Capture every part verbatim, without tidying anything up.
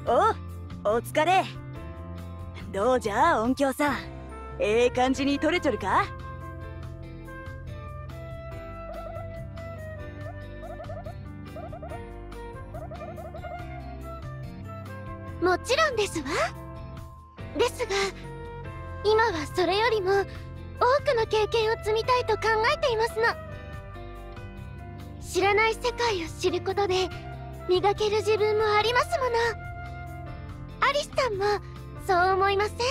お、お疲れ。どうじゃ音響さん、ええ感じに撮れちょるか？ もちろんですわ。ですが今はそれよりも多くの経験を積みたいと考えていますの。知らない世界を知ることで磨ける自分もありますもの。アリスさんもそう思いません？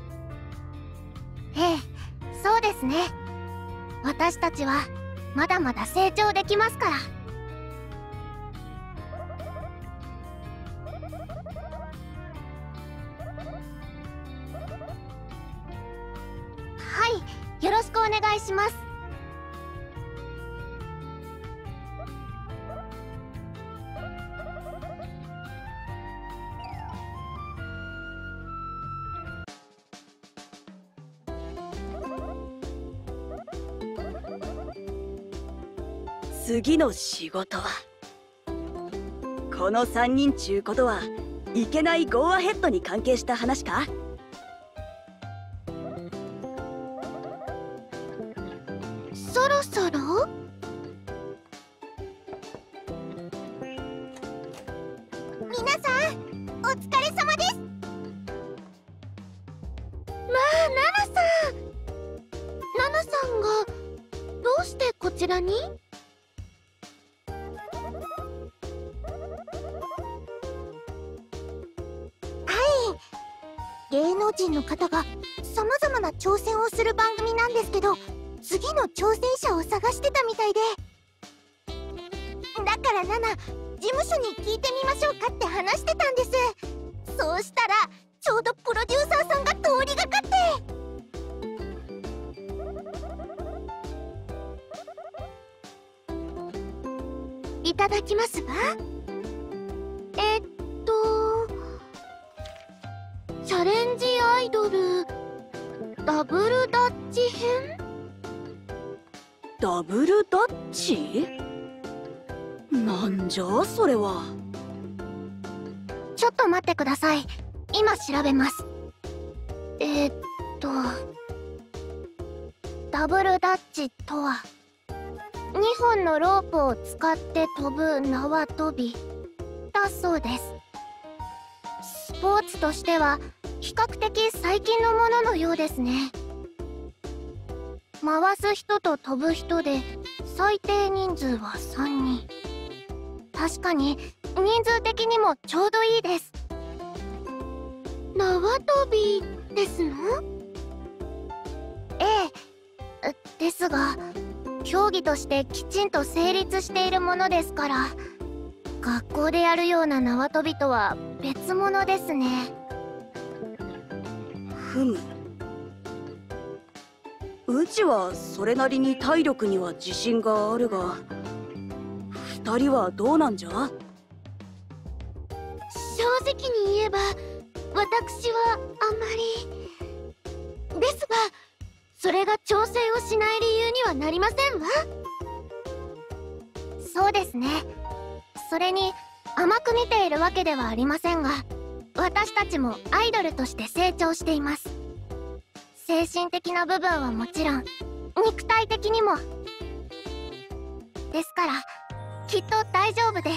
ええ、そうですね。私たちはまだまだ成長できますから。はい、よろしくお願いします。 次の仕事はこのさんにんちゅうことはいけないゴーアヘッドに関係した話か？ そろそろ皆さんお疲れ様です。まあナナさんナナさんがどうしてこちらに？芸能人の方がさまざまな挑戦をする番組なんですけど、次の挑戦者を探してたみたいで、だからナナ、事務所に聞いてみましょうかって話してたんです。そうしたらちょうどプロデューサーさんが通りがかって。いただきますわ。えっとチャレンジアイドルダブルダッチ編？ ダブルダッチ？なんじゃそれは。 ちょっと待ってください、今調べます。えー、っとダブルダッチとはにほんのロープを使って飛ぶ縄跳びだそうです。スポーツとしては比較的最近のもののようですね。回す人と飛ぶ人で最低人数はさんにん。確かに人数的にもちょうどいいです。縄跳びですの？ええ、ですが競技としてきちんと成立しているものですから、学校でやるような縄跳びとは別物ですね。 ふむ。うちはそれなりに体力には自信があるが、二人はどうなんじゃ？ 正直に言えば私はあまりですが、それが挑戦をしない理由にはなりませんわ。そうですね。それに甘く見ているわけではありませんが、私たちもアイドルとして成長しています。精神的な部分はもちろん肉体的にもですから、きっと大丈夫です。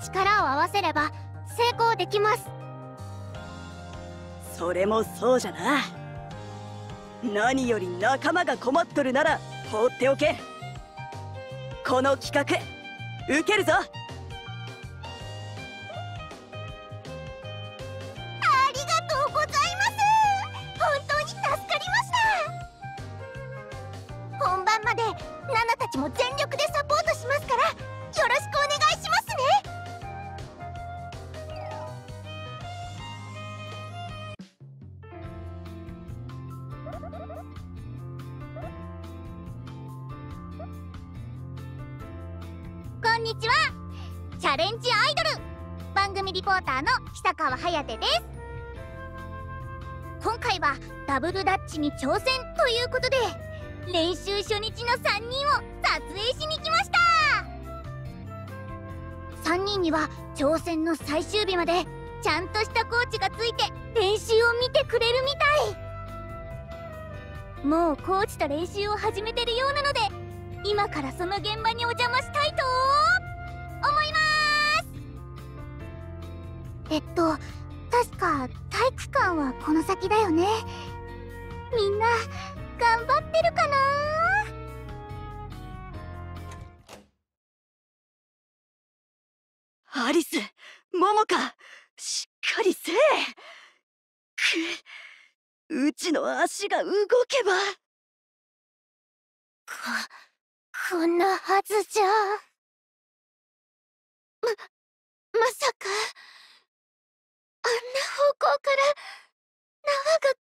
力を合わせれば成功できます。 それもそうじゃな。何より仲間が困っとるなら放っておけ。この企画受けるぞ。 ナナたちも全力でサポートしますから、よろしくお願いしますね。こんにちは。チャレンジアイドル番組リポーターの久川颯です。今回はダブルダッチに挑戦ということで、練習初日のさんにんを撮影しに来ました。さんにんには挑戦の最終日までちゃんとしたコーチがついて練習を見てくれるみたい。もうコーチと練習を始めてるようなので、今からその現場にお邪魔したいと思います。えっと確か体育館はこの先だよね。みんな頑張ってるかな。 アリス、モモカ、しっかりせえ。く、うちの足が動けば。 こ、こんなはずじゃ。ま、まさか、あんな方向から縄が来る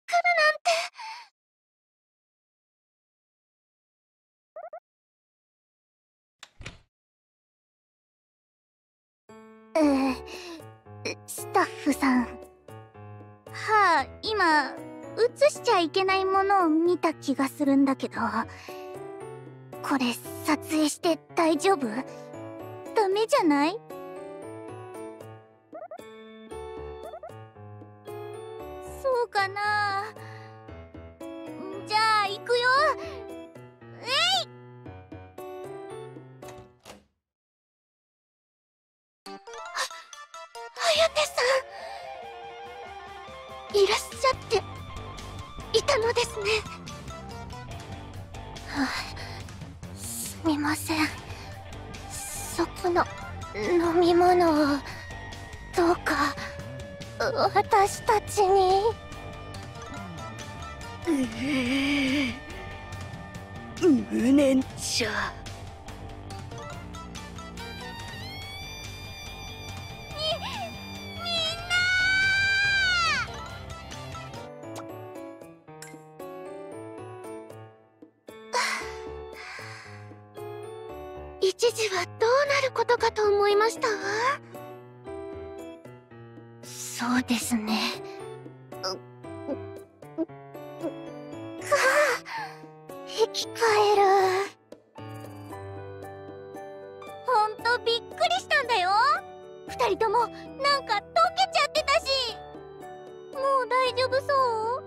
なんて。えー、スタッフさん。はあ、今、映しちゃいけないものを見た気がするんだけど。これ、撮影して大丈夫？ダメじゃない？そうかな。じゃあ、行くよ。えい！颯さん、いらっしゃっていたのですね。はあ、すみません。そこの飲み物をどうか私たちに。 うえ無念じゃ。 一時はどうなることかと思いましたわ。そうですね。かあ、生き返る。ほんとびっくりしたんだよ。二人ともなんか溶けちゃってたし。もう大丈夫そう？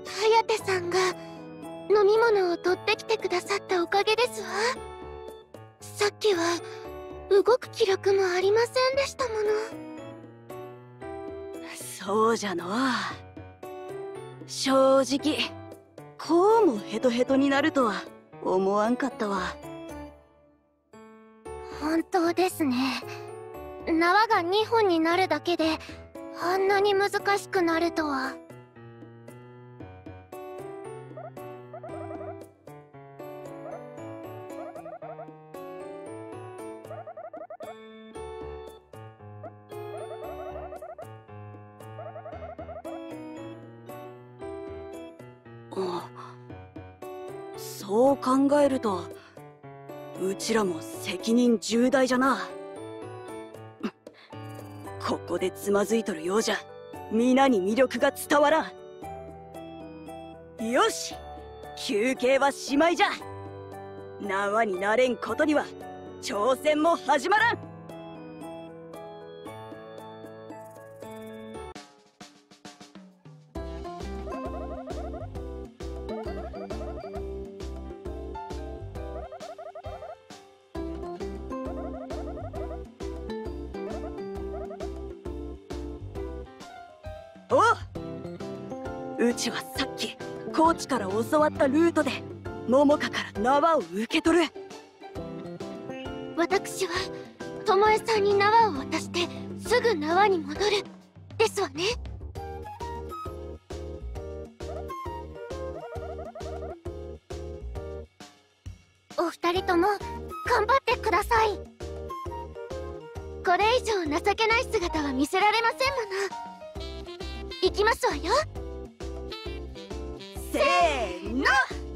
颯さんが飲み物を取ってきてくださったおかげですわ。さっきは動く気力もありませんでしたもの。 そうじゃの。正直こうもヘトヘトになるとは思わんかったわ。 本当ですね。縄がにほんになるだけであんなに難しくなるとは。 そう考えるとうちらも責任重大じゃな。ここでつまずいとるようじゃ皆に魅力が伝わらん。よし、休憩はしまいじゃ。縄になれんことには挑戦も始まらん。うちはさっきコーチから教わったルートで桃香から縄を受け取る。 私は巴さんに縄を渡してすぐ縄に戻るですわね。お二人とも頑張ってください。これ以上情けない姿は見せられませんもの。行きますわよ。 せーの。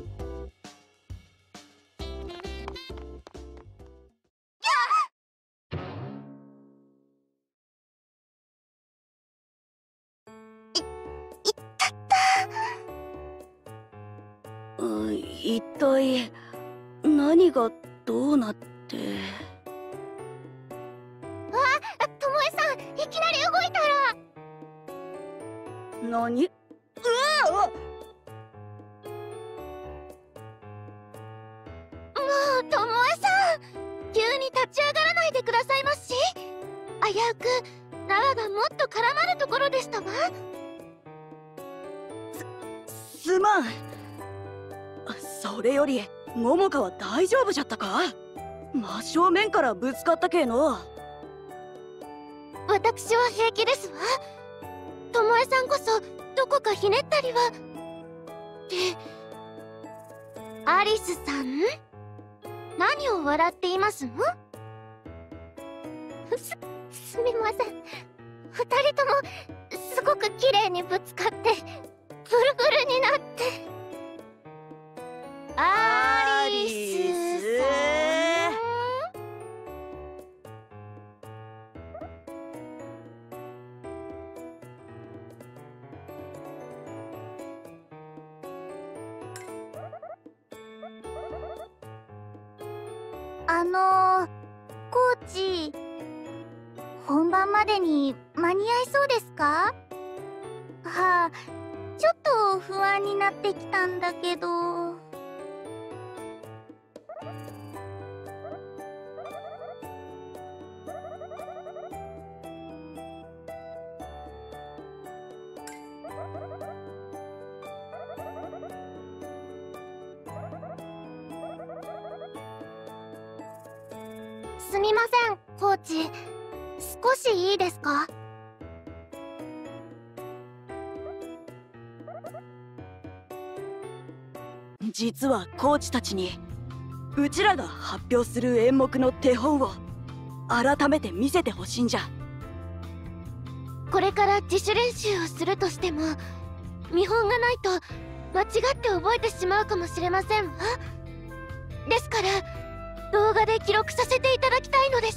一体何がどうなって。 あ、巴何？うわ！ もうともえさん、急に立ち上がらないでくださいまし。危うく縄がもっと絡まるところでしたわ。 す、すまん。それより桃香は大丈夫じゃったか？真正面からぶつかったけの。 私は平気ですわ。ともえさんこそどこかひねったりは。で、アリスさん、何を笑っていますの？す、すみません。二人ともすごく綺麗にぶつかってブルブルになって。アリスさん、あのー、コーチ、本番までに間に合いそうですか？はあ、ちょっと不安になってきたんだけど。すみません、コーチ。少しいいですか？ 実はコーチたちにうちらが発表する演目の手本を改めて見せてほしいんじゃ。 これから自主練習をするとしても見本がないと間違って覚えてしまうかもしれませんわ。ですから動画で記録させていただきたいのです。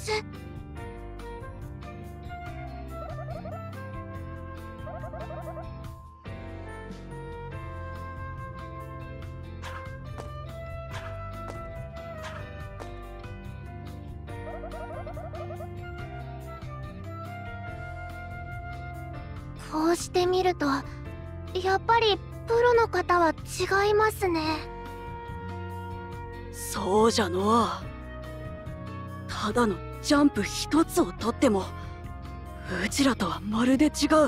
こうしてみるとやっぱりプロの方は違いますね。 そうじゃのう。ただのジャンプ一つをとってもうちらとはまるで違う。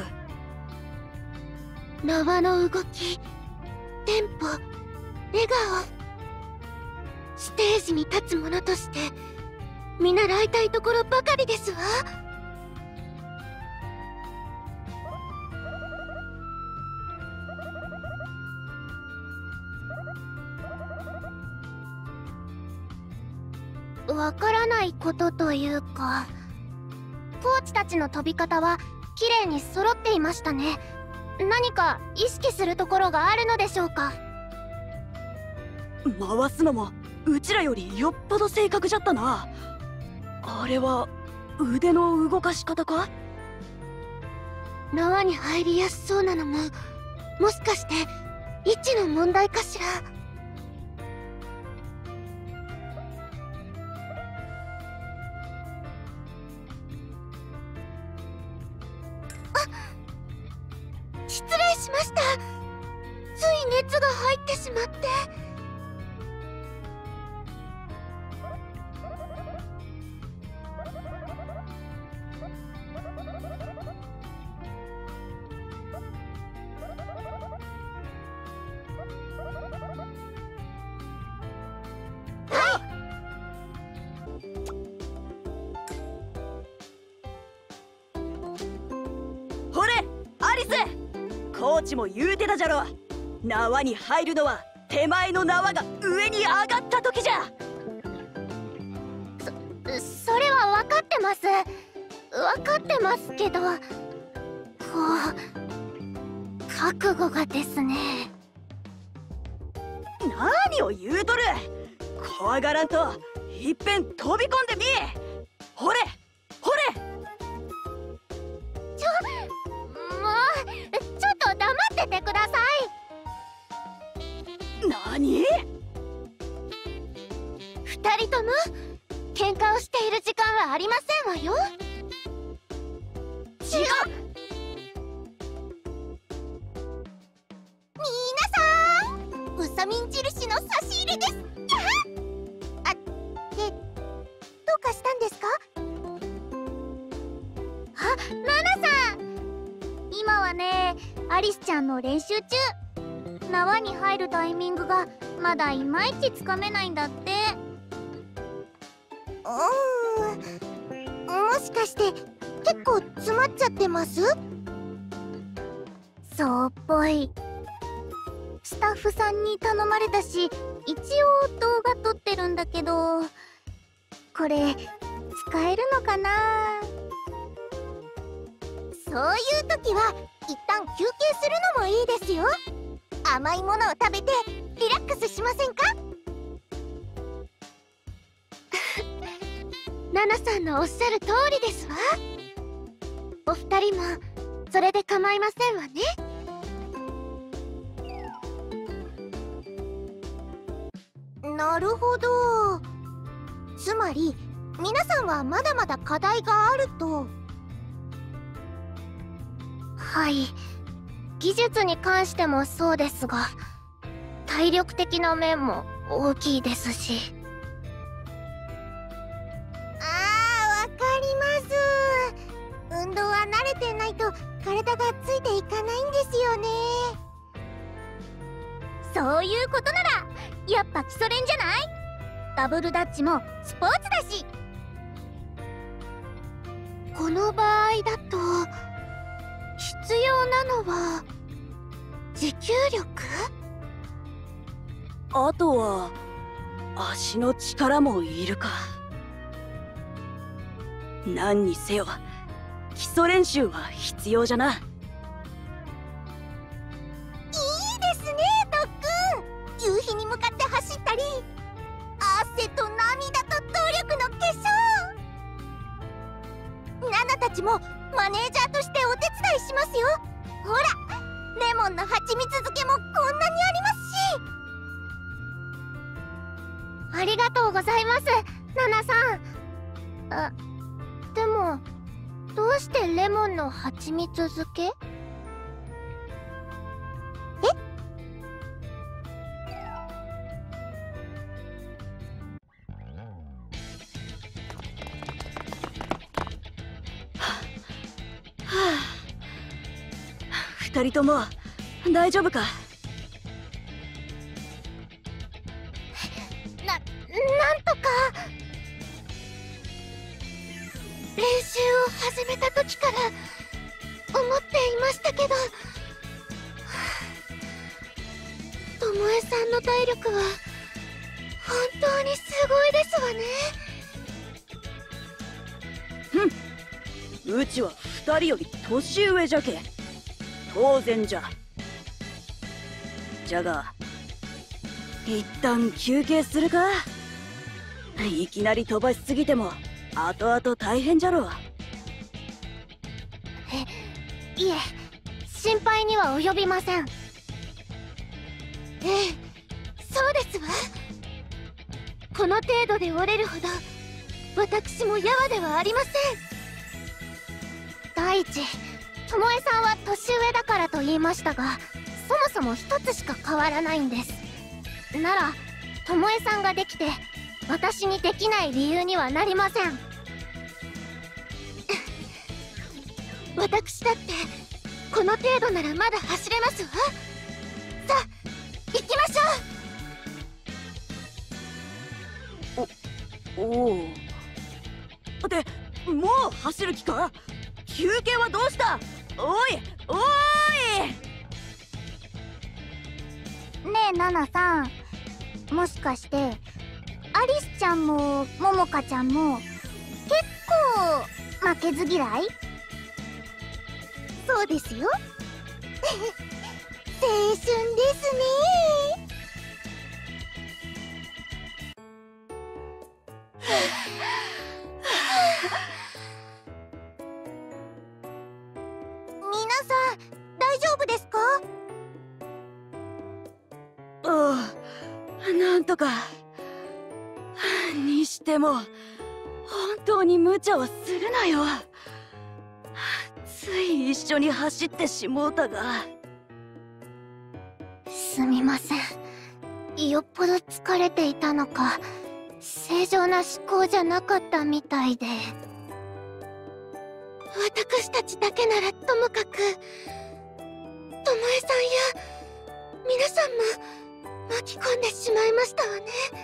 縄の動き、テンポ、笑顔、ステージに立つ者として見習いたいところばかりですわ。わからないことというか、コーチたちの飛び方は綺麗に揃っていましたね。何か意識するところがあるのでしょうか？ 回すのもうちらよりよっぽど正確じゃったな。あれは腕の動かし方か？ 縄に入りやすそうなのももしかして位置の問題かしら？失礼しました。つい熱が入ってしまって。 ほれアリス、コーチも言うてたじゃろ。縄に入るのは手前の縄が上に上がった時じゃ。 そ、それは分かってます。分かってますけど、こう覚悟がですね。 何を言うとる。怖がらんといっぺん飛び込んでみ。ほれほれ。 ちょもうちょっと黙っててください。 何？ 二人とも喧嘩をしている時間はありませんわよ。違う。 サミン印の差し入れです。あで、どうかしたんですか？あ、ナナさん、今はね、アリスちゃんの練習中。縄に入るタイミングがまだいまいちつかめないんだって。うーん、もしかして結構詰まっちゃってます？そうっぽい。スタッフさんに頼まれたし、一応動画撮ってるんだけど、これ使えるのかな？そういう時は一旦休憩するのもいいですよ。甘いものを食べてリラックスしませんか？ナナさんのおっしゃる通りですわ。お二人もそれで構いませんわね。なるほど。つまり皆さんはまだまだ課題があると。はい、技術に関してもそうですが、体力的な面も大きいですし。あー、わかります。運動は慣れてないと体がついていかないんですよね。そういうことならやっぱ基礎練じゃない？ダブルダッチもスポーツだし。この場合だと必要なのは持久力？ あとは足の力もいるか。何にせよ基礎練習は必要じゃな。いいですね、ドックン。夕日に向かって走ったり、汗と涙と努力の結晶。ナナたちもマネージャーとしてお手伝いしますよ。ほら、レモンの蜂蜜漬けもこんなにありますし。ありがとうございます、ナナさん。あ、でもどうしてレモンの蜂蜜漬け？え？ 二人とも大丈夫か？ な、なんとか。練習を始めた時から思っていましたけど、ともえさんの体力は本当にすごいですわね。 ふん、うちは二人より年上じゃけ当然じゃ。じゃが一旦休憩するか。いきなり飛ばしすぎても後々大変じゃろう。 え、いえ、心配には及びません。ええ、そうですわ。この程度で折れるほど私もやわではありません。第一、ともえさんは年上だからと言いましたが、そもそも一つしか変わらないんです。ならともえさんができて私にできない理由にはなりません。私だってこの程度ならまだ走れますわ。さあ行きましょう。おおお。ってもう走る気か？休憩はどうした？おいおーい。ねえナナさん、もしかしてアリスちゃんもももかちゃんも結構負けず嫌い？そうですよ。青春ですね。皆さん大丈夫ですか？ ああ、なんとか。にしても本当に無茶はするなよ。つい一緒に走ってしもうたが。 すみません。 よっぽど疲れていたのか、正常な思考じゃなかったみたいで。私たちだけならともかく、ともえさんや皆さんも巻き込んでしまいましたわね。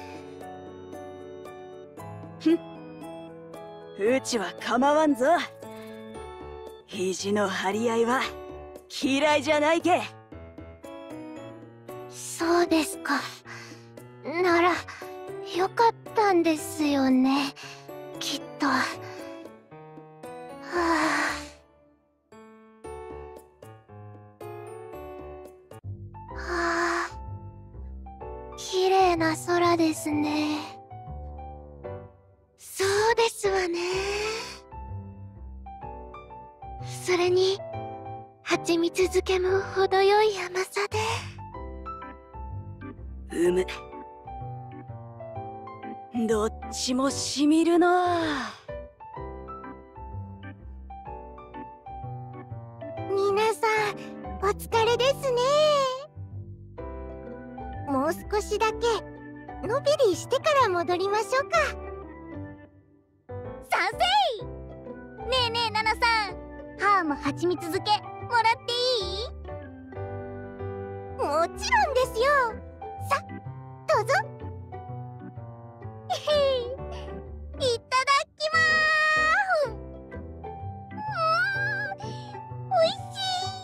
ふん、うちは構わんぞ。肘の張り合いは嫌いじゃないけ。 そうですか。ならよかったんですよね、きっと。はあ。はあ。綺麗な空ですね。そうですわね。それに蜂蜜漬けも程よい甘さで。 うむ。どっちもしみるな。 皆さんお疲れですね。もう少しだけのびりしてから戻りましょうか。賛成。ねえねえナナさん、ハーも蜂蜜漬けもらっていい？もちろんですよ。さ、どうぞ。いただきまーす。うん、おいし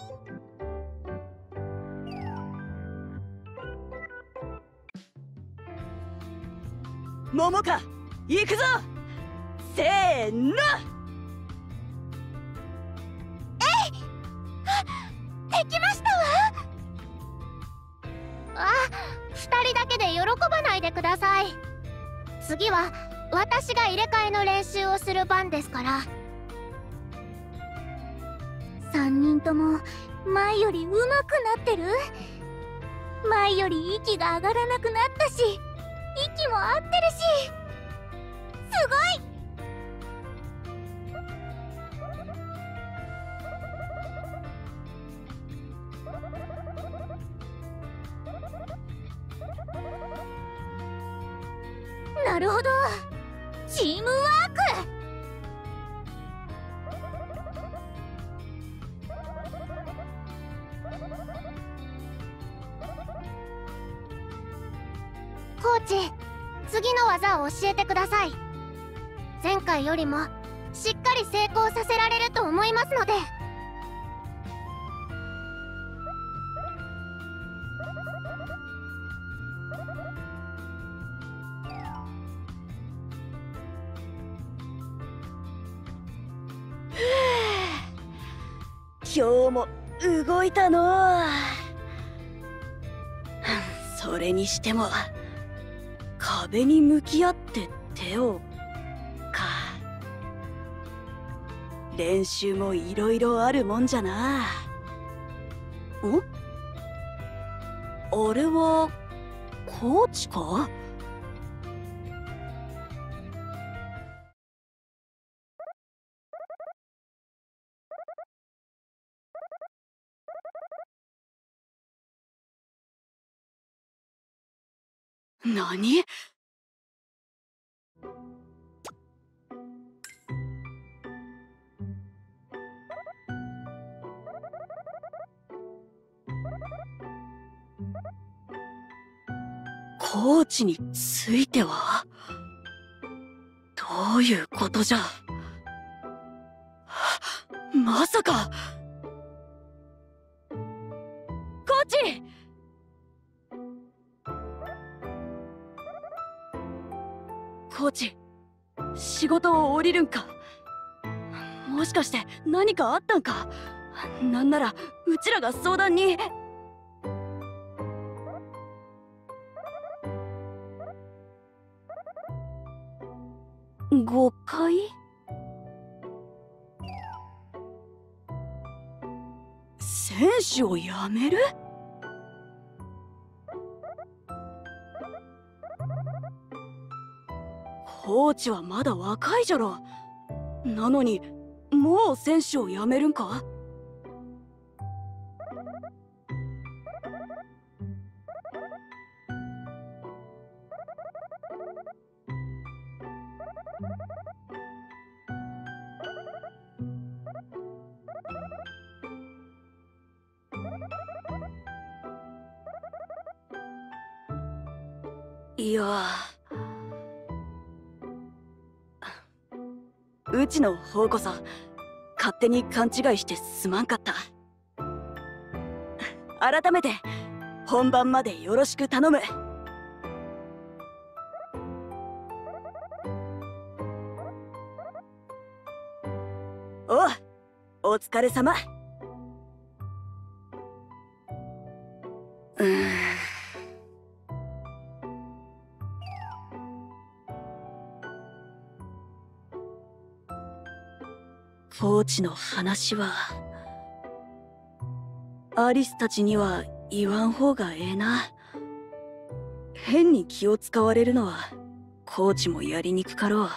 い。桃香、行くぞ。せーの。 できましたわ。あ、二人だけで喜ばないでください。次は私が入れ替えの練習をする番ですから。三人とも前より上手くなってる。前より息が上がらなくなったし、息も合ってるし、すごい。なるほど、チームワーク。コーチ、次の技を教えてください。前回よりもしっかり成功させられると思いますので。 今日も動いたのう。それにしても壁に向き合って手をか。練習もいろいろあるもんじゃな。ん？あれはコーチか？何？コーチについてはどういうことじゃ。まさかコーチ！コーチ、仕事を降りるんか？もしかして何かあったんか？なんならうちらが相談に。誤解？選手を辞める？コーチはまだ若いじゃろ。なのにもう選手を辞めるんか？ いや、うちの方こそ勝手に勘違いしてすまんかった。改めて本番までよろしく頼む。おう、お疲れ様。うーん。コーチの話はアリスたちには言わん方がええな。変に気を使われるのはコーチもやりにくかろ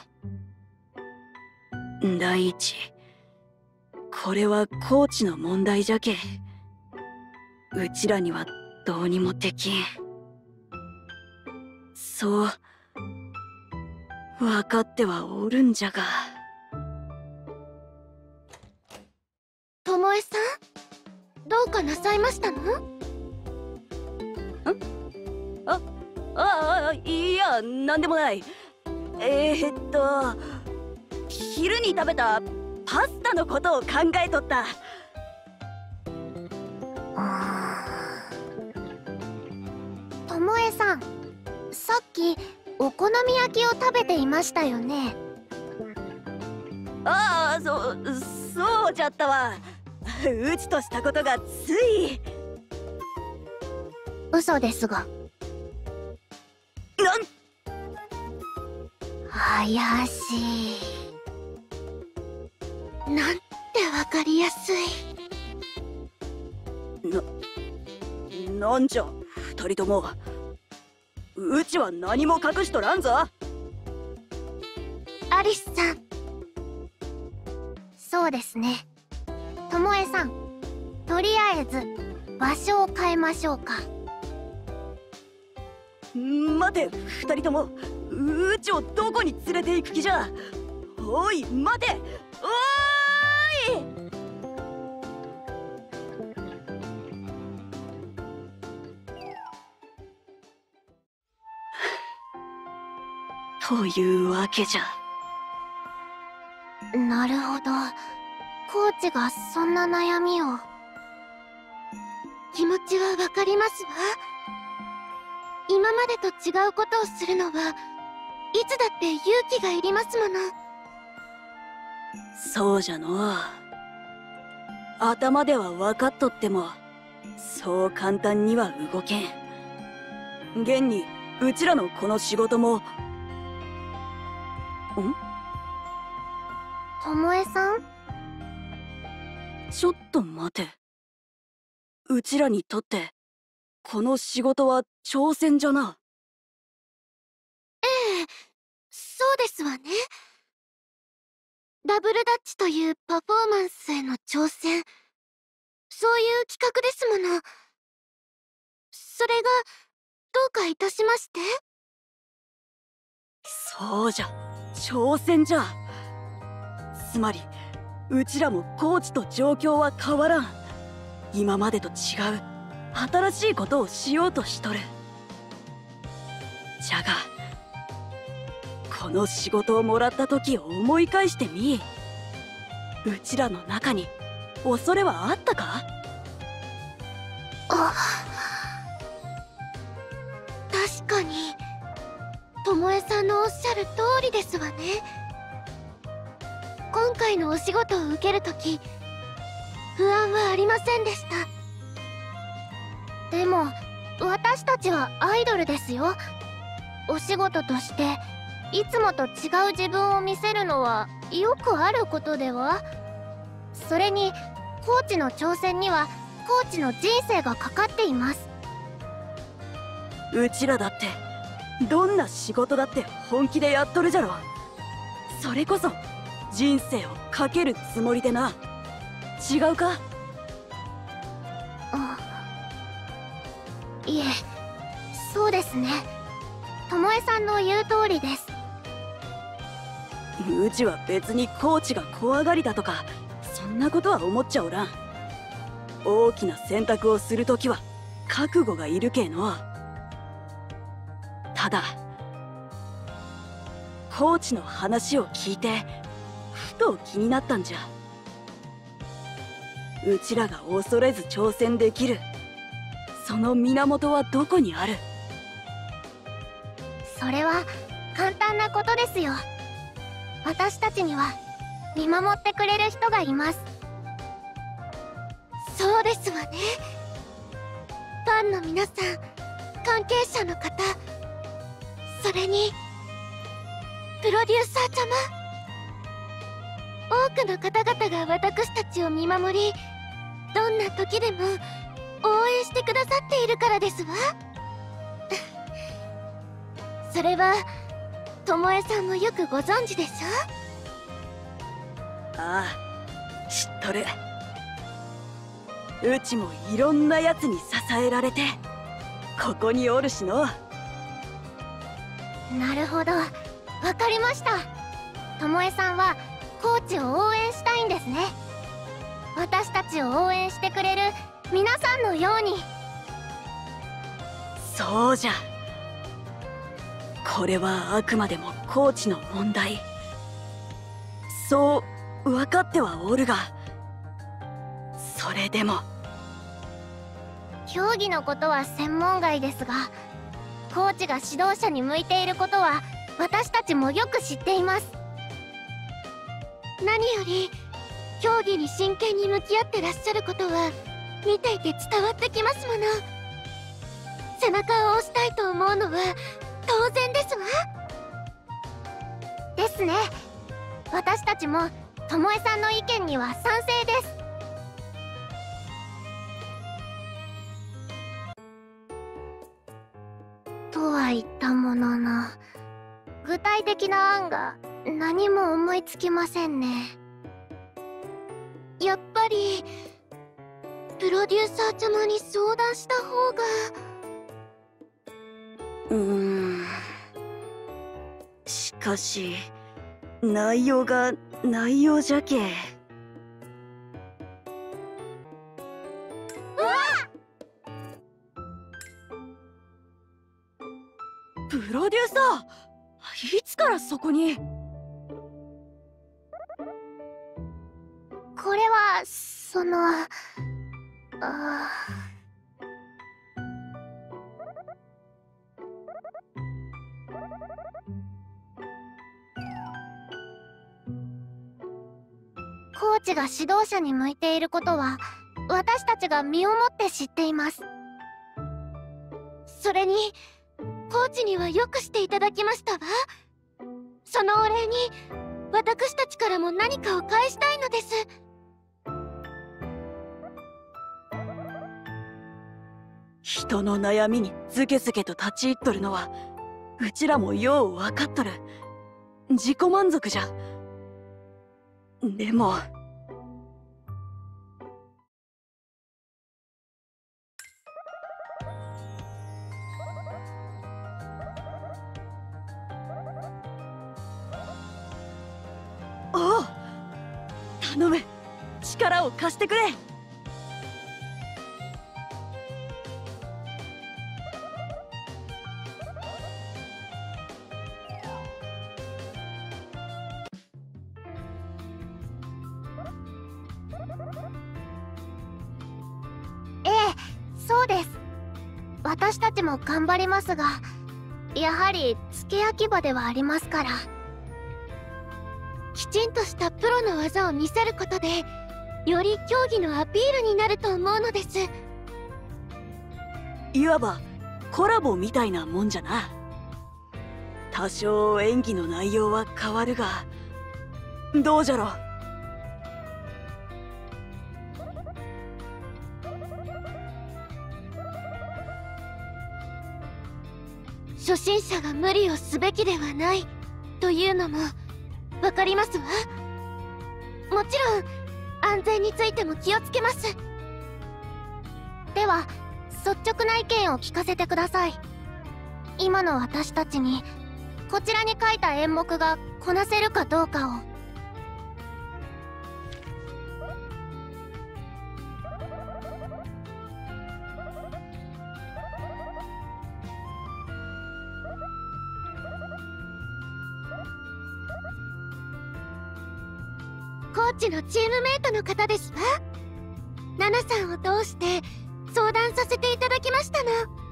う。第一、これはコーチの問題じゃけ、うちらにはどうにもできん。そう分かってはおるんじゃが。 ともえさん、どうかなさいましたの？ん？ あ、ああ、いや、なんでもない。えー、っと昼に食べたパスタのことを考えとった。 ともえさん、さっきお好み焼きを食べていましたよね。 ああ、そそうじゃったわ。うちとしたことがつい。 嘘ですが。 なん怪しい。なんてわかりやすい。 な、なんじゃ二人とも。うちは何も隠しとらんぞ。 アリスさん。そうですね。ともえさん、とりあえず場所を変えましょうか。 待て、二人とも。うちをどこに連れて行く気じゃ。おい、待て。おーい。というわけじゃ。 なるほど。コーチがそんな悩みを。気持ちはわかりますわ。今までと違うことをするのはいつだって勇気がいりますもの。 そうじゃのう。頭では分かっとってもそう簡単には動けん。現にうちらのこの仕事も。ん？ ともえさん？ ちょっと待て。うちらにとってこの仕事は挑戦じゃな。 ええ、そうですわね。ダブルダッチというパフォーマンスへの挑戦、そういう企画ですもの。それがどうかいたしまして？ そうじゃ、挑戦じゃ。つまりうちらもコーチと状況は変わらん。今までと違う新しいことをしようとしとる。じゃがこの仕事をもらった時を思い返してみ。うちらの中に恐れはあったか？ あ、確かにともえさんのおっしゃる通りですわね。今回のお仕事を受けるとき不安はありませんでした。でも私たちはアイドルですよ。お仕事としていつもと違う自分を見せるのはよくあることでは？それにコーチの挑戦にはコーチの人生がかかっています。 うちらだってどんな仕事だって本気でやっとるじゃろ。それこそ人生をかけるつもりでな。違うか？ あ、いえ、そうですね。ともえさんの言う通りです。 うちは別にコーチが怖がりだとかそんなことは思っちゃおらん。大きな選択をするときは覚悟がいるけえの。 ただコーチの話を聞いてふと気になったんじゃ。うちらが恐れず挑戦できるその源はどこにある？ それは簡単なことですよ。私たちには見守ってくれる人がいます。そうですわね。ファンの皆さん、関係者の方、それにプロデューサーちゃま、多くの方々が私たちを見守り、どんな時でも応援してくださっているからですわ。それは巴さんもよくご存知でしょ？ ああ、知っとる。うちもいろんなやつに支えられてここにおるしの。 なるほど、わかりました。巴さんはコーチを応援したいんですね。私たちを応援してくれる皆さんのように。 そうじゃ。これはあくまでもコーチの問題。そう分かってはおるが、それでも競技のことは専門外ですが、コーチが指導者に向いていることは私たちもよく知っています。何より競技に真剣に向き合ってらっしゃることは見ていて伝わってきますもの。背中を押したいと思うのは当然ですわ。ですね。私たちも巴さんの意見には賛成です。とは言ったものの、具体的な案が何も思いつきませんね。やっぱりプロデューサーちゃまに相談した方が。 うーん、しかし内容が内容じゃけ。 うわっ！プロデューサー、いつからそこに？ これはそのああ。コーチが指導者に向いていることは私たちが身をもって知っています。それにコーチにはよくしていただきましたわ。そのお礼に私たちからも何かを返したいのです。 人の悩みにズケズケと立ち入っとるのはうちらもよう分かっとる。自己満足じゃ。でもおう、頼む、力を貸してくれ。 ええ、そうです。私たちも頑張りますが、やはり付け焼き場ではありますから。きちんとしたプロの技を見せることでより競技のアピールになると思うのです。 いわばコラボみたいなもんじゃな。多少演技の内容は変わるが、どうじゃろう。 初心者が無理をすべきではないというのもわかりますわ。もちろん安全についても気をつけます。では率直な意見を聞かせてください。今の私たちにこちらに書いた演目がこなせるかどうかを。 コーチのチームメイトの方ですわ。ナナさんを通して相談させていただきましたの。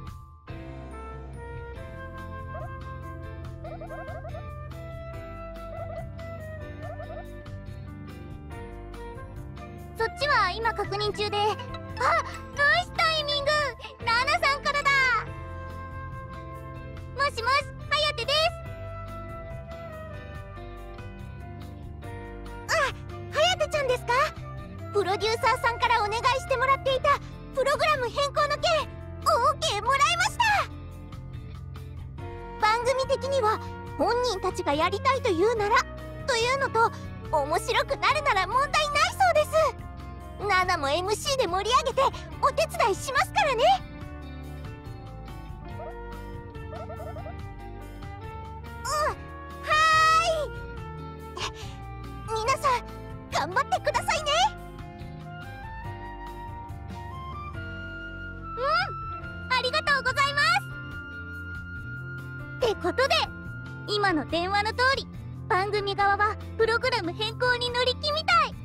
そっちは今確認中で。あ、ナイスタイミング。ナナさんからだ。もしもし、ハヤテです。あ、ハヤテちゃんですか？プロデューサーさんからお願いしてもらっていたプログラム変更の件 オーケー もらいました。番組的には本人たちがやりたいというならというのと、面白くなるなら問題ないそうです。ナナも エムシー で盛り上げてお手伝いしますからね。うん、はーい。皆さん頑張ってくださいね。うん、ありがとうございます。ってことで、今の電話の通り番組側はプログラム変更に乗り気みたい。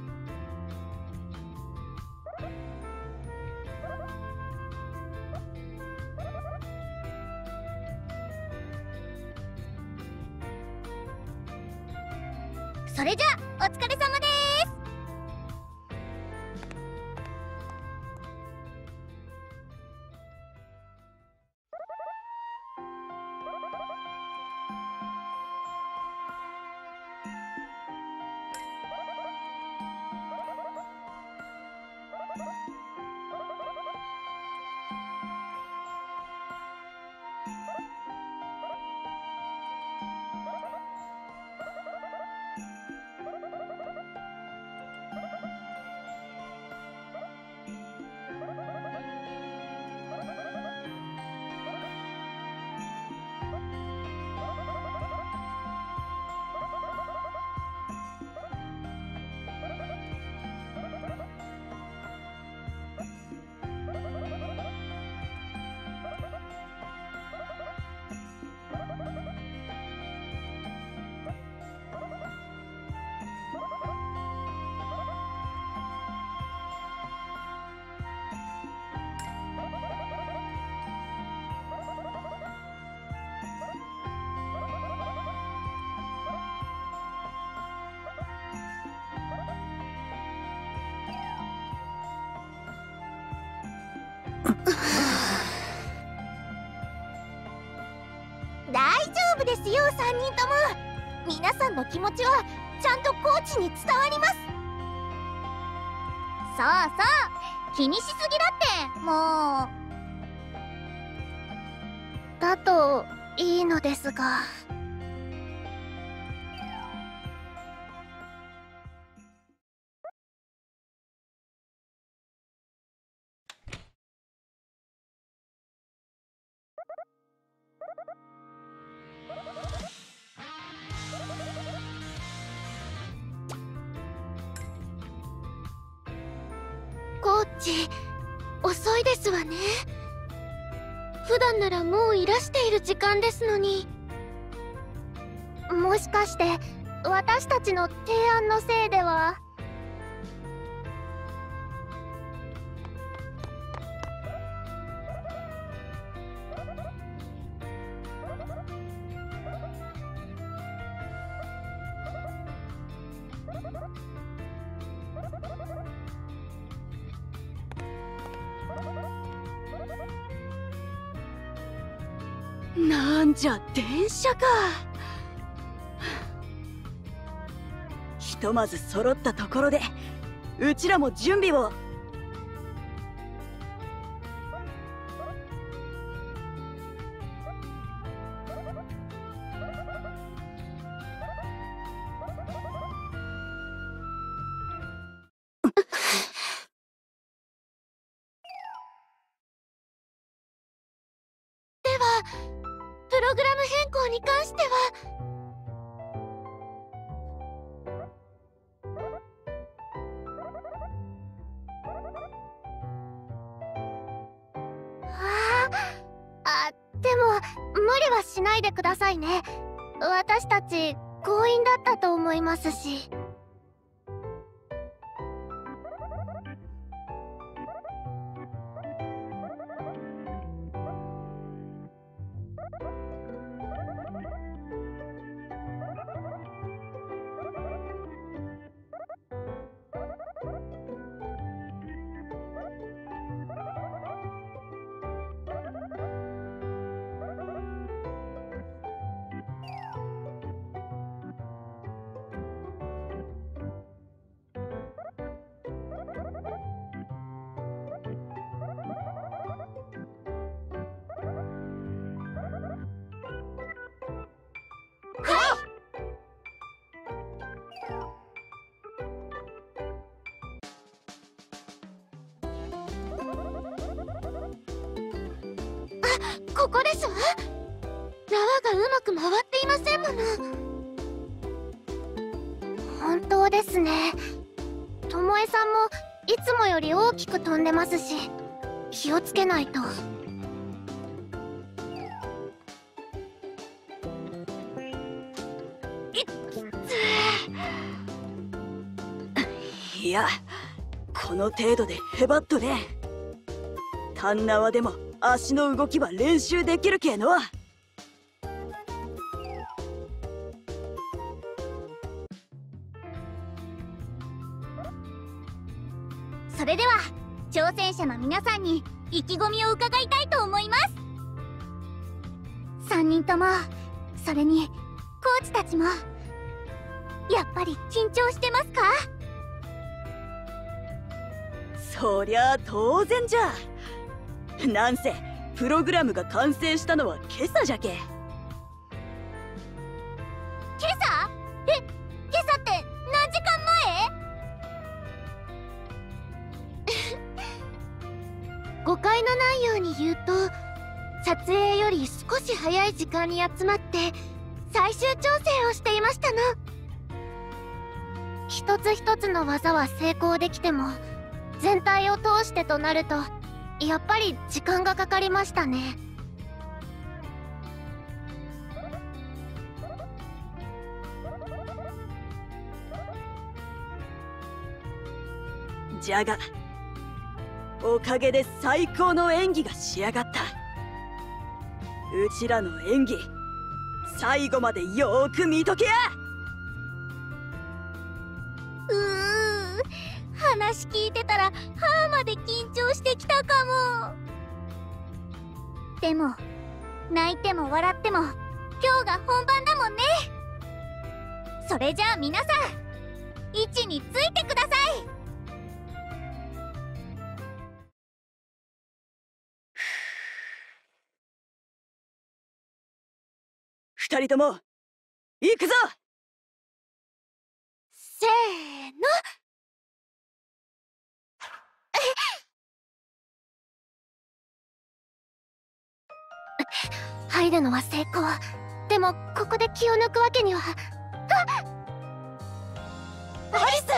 それじゃあお疲れ様です。大丈夫ですよ、さんにんとも。皆さんの気持ちはちゃんとコーチに伝わります。そうそう、気にしすぎだって。もうだといいのですが。コーチ、遅いですわね。普段ならもういらしている時間ですのに。もしかして私たちの提案のせいでは。 なんじゃ電車か。ひとまず揃ったところでうちらも準備を。 ではプログラム変更に関しては。ああ、でも無理はしないでくださいね。私たち強引だったと思いますし。 ここですわ。縄がうまく回っていませんもの。本当ですね。ともえさんもいつもより大きく飛んでますし、気をつけないと。 いや、この程度でへばっとね。単縄でも足の動きは練習できるけの。 それでは挑戦者の皆さんに意気込みを伺いたいと思います。さんにんとも、それにコーチたちも、やっぱり緊張してますか？ そりゃ当然じゃ。なんせプログラムが完成したのは今朝じゃけ。 今朝？え、今朝って何時間前？誤解のないように言うと、撮影より少し早い時間に集まって最終調整をしていましたの。一つ一つの技は成功できても、全体を通してとなるとやっぱり時間がかかりましたね。 じゃがおかげで最高の演技が仕上がった。うちらの演技、最後までよーく見とけや。 うー、話聞いてたら歯まで緊張してきたかも。でも泣いても笑っても今日が本番だもんね。それじゃあ皆さん、位置についてください。 二人とも行くぞ。 せーの。入るのは成功。でもここで気を抜くわけには。あ、アリス！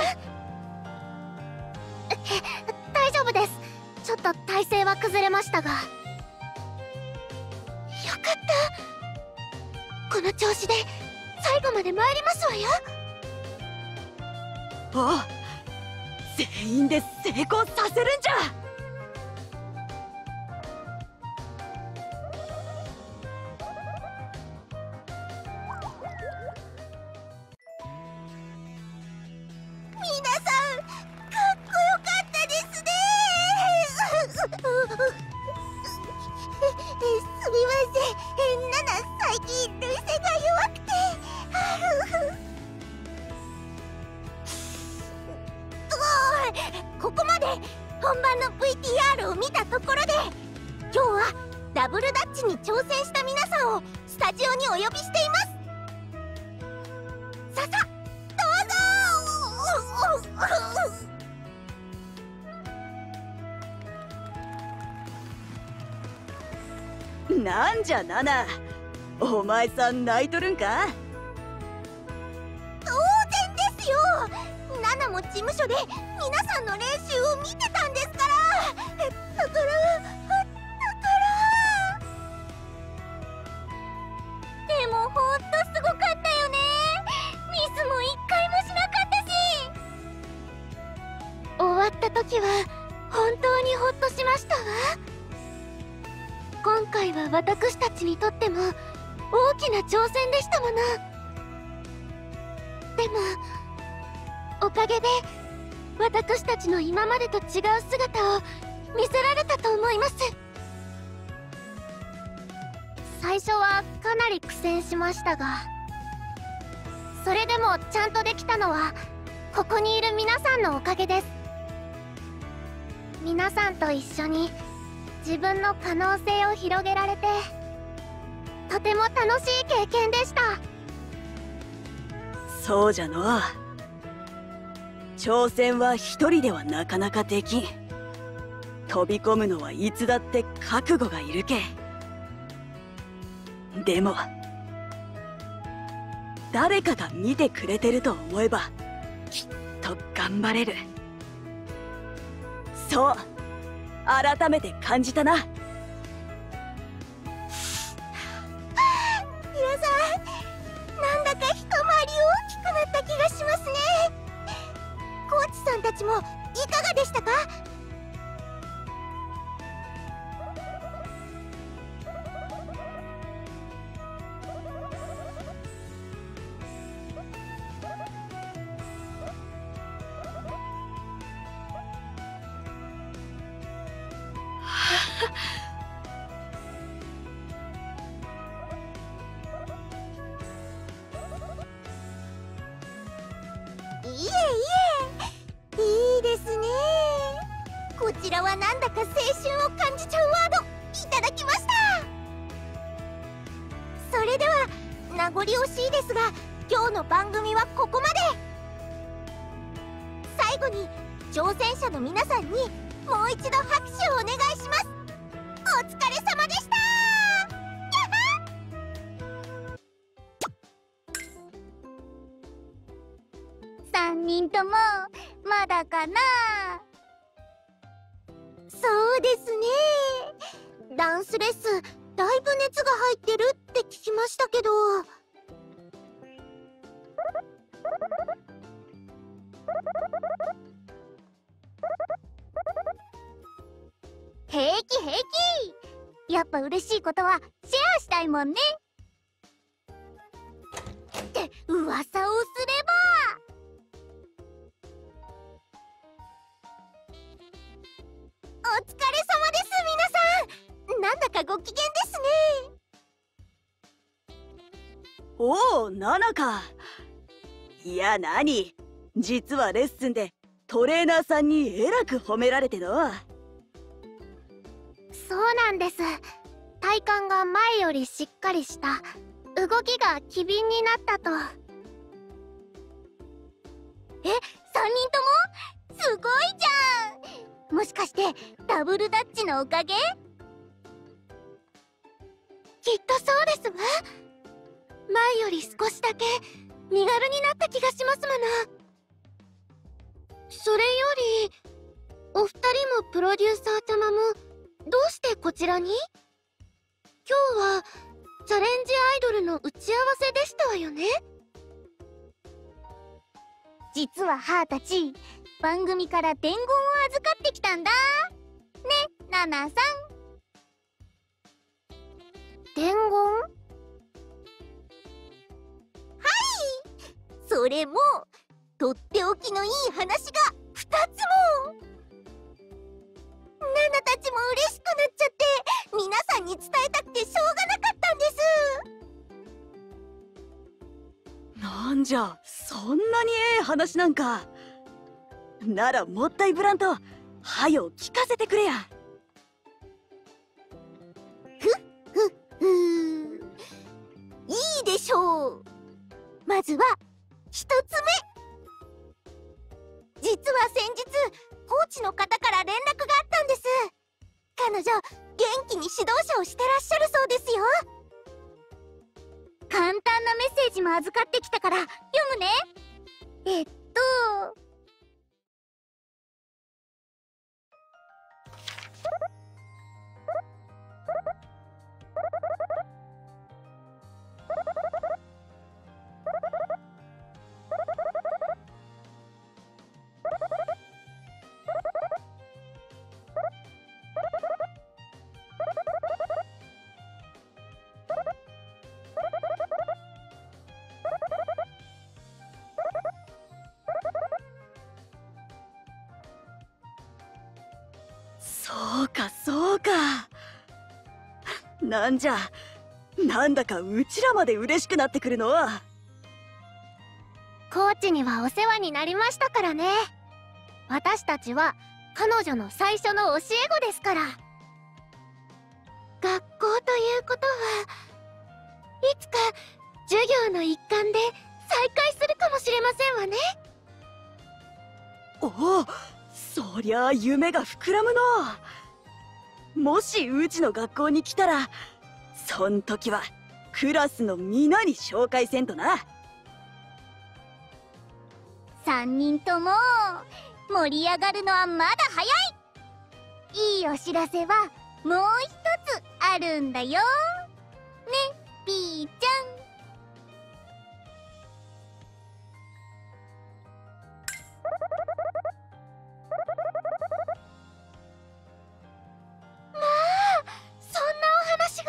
大丈夫です。ちょっと体勢は崩れましたが。よかった。この調子で最後まで参りますわよ。 ああ、全員で成功させるんじゃ。 皆さん、かっこよかったですね。すみません、ナナ最近涙腺が弱くて。ここまで本番の ブイティーアール を見たところで、今日はダブルダッチに挑戦した皆さんをスタジオにお呼びしています。ささ、どうぞ。 なんじゃナナ、お前さん泣いとるんか？ 当然ですよ。ナナも事務所で皆さんの練習を見てたんですから。だからだからでもほんとすごかったよね。ミスも一回もしなかったし。終わった時は本当にほっとしましたわ。今回は私たちにとっても大きな挑戦でしたもの。でもおかげで私たちの今までと違う姿を見せられたと思います。最初はかなり苦戦しましたが、それでもちゃんとできたのはここにいる皆さんのおかげです。皆さんと一緒に自分の可能性を広げられて、とても楽しい経験でした。 そうじゃの。挑戦は一人ではなかなかできん。飛び込むのはいつだって覚悟がいるけ。 でも誰かが見てくれてると思えばきっと頑張れる。そう改めて感じたな。 皆さん、なんだか一回り大きくなった気がしますね。コーチさんたちもいかがでしたか？いえいえ、いいですね。こちらはなんだか青春を感じちゃうワードいただきました。それでは名残惜しいですが、今日の番組はここまで。最後に挑戦者の皆さんにもう一度拍手をお願いします。お疲れ様でした。さんにんともまだかな。そうですね。ダンスレッスンだいぶ熱が入ってるって聞きましたけど。平気平気。やっぱ嬉しいことはシェアしたいもんね。って噂をすれば。お疲れ様です皆さん。なんだかご機嫌ですね。 おお、ナナか。いや何、実はレッスンでトレーナーさんにえらく褒められての。 そうなんです。体幹が前よりしっかりした、動きが機敏になったと。え、さんにんともすごいじゃん。もしかしてダブルダッチのおかげ？きっとそうですわ。前より少しだけ身軽になった気がしますもの。それよりお二人もプロデューサー様もどうしてこちらに？今日はチャレンジアイドルの打ち合わせでしたわよね。実はハーたち、番組から伝言を預かってきたんだ。ね、ナナさん。伝言？はい、それもとっておきのいい話がふたつも。ナナたちも嬉しくなっちゃって皆さんに伝えたくてしょうがなかったんです。 なんじゃ、そんなにええ話なんか。ならもったいぶらんとはよ聞かせてくれや。 ふっふっふー、いいでしょう。まずはひとつめ。実は先日コーチの方から連絡があったんです。彼女元気に指導者をしてらっしゃるそうですよ。簡単なメッセージも預かってきたから読むね。えっとそうかそうか。なんじゃ、なんだかうちらまで嬉しくなってくるのは。 コーチにはお世話になりましたからね。私たちは彼女の最初の教え子ですから。学校ということはいつか授業の一環で再会するかもしれませんわね。 おお、そりゃあ夢が膨らむの。もしうちの学校に来たら、そん時はクラスの皆に紹介せんとな。 さんにんとも盛り上がるのはまだ早い。いいお知らせはもう一つあるんだよね、ピーちゃん。まあ、そんなお話が。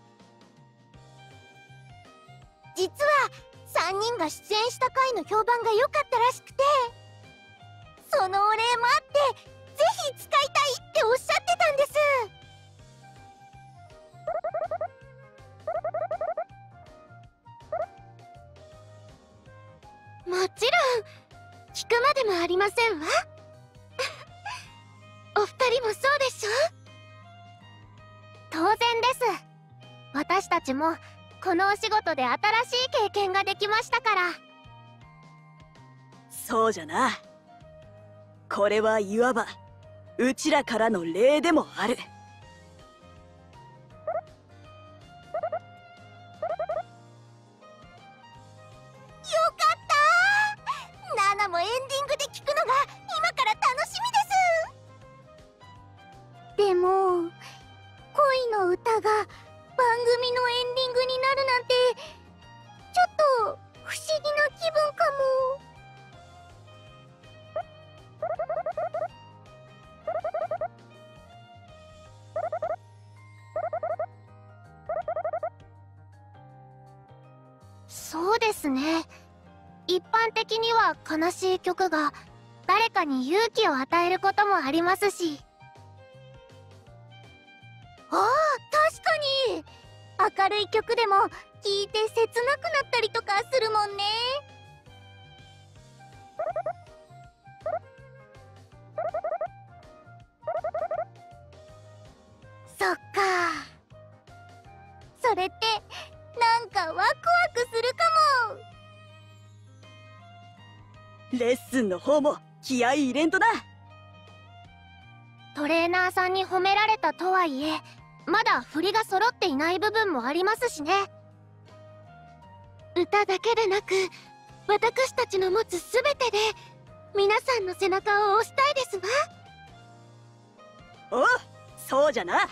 実はさんにんが出演した回の評判が良かったらしくて、そのお礼もあってぜひ使いたいっておっしゃってたんです。もちろん聞くまでもありませんわ。お二人もそうでしょ。当然です。私たちもこのお仕事で新しい経験ができましたから。 そうじゃな。これはいわばうちらからの礼でもある。 ナナもエンディングで聞くのが今から楽しみです。でも恋の歌が番組のエンディングになるなんてちょっと不思議な気分かも。そうですね。一般的には悲しい曲が誰かに勇気を与えることもありますし。ああ、確かに明るい曲でも聴いて切なくなったりとかするもんね。そっか。それってなんかワクワクするかも。 レッスンの方も気合い入れんとな。 トレーナーさんに褒められたとはいえ、まだ振りが揃っていない部分もありますしね。歌だけでなく私たちの持つ全てで皆さんの背中を押したいですわ。 おう、そうじゃな。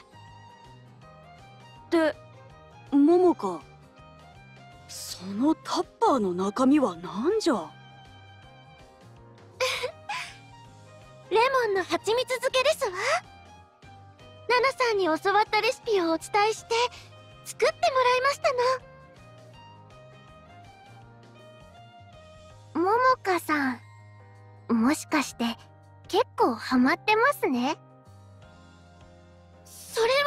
ってモモか、そのタッパーの中身は何じゃ。 レモンの蜂蜜漬けですわ。ナナさんに教わったレシピをお伝えして作ってもらいましたの。ももかさん、もしかして結構ハマってますね。それ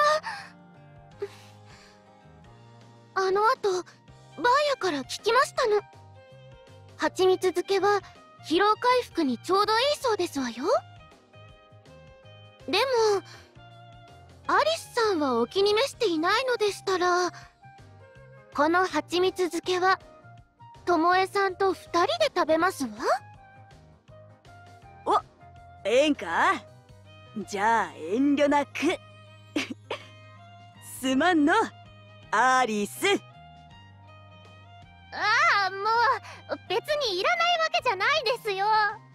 はあの後バーヤから聞きましたの。蜂蜜漬けは疲労回復にちょうどいいそうですわよ。でもアリスさんはお気に召していないのでしたら、この蜂蜜漬けはともえさんとふたりで食べますわ。 お、ええんか。じゃあ遠慮なく。すまんのアリス。 ああ、もう別にいらないわけじゃないですよ。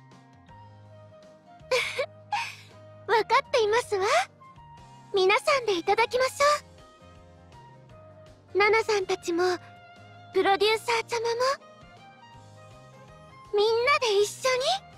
分かっていますわ。皆さんでいただきましょう。ナナさんたちもプロデューサーちゃまもみんなで一緒に。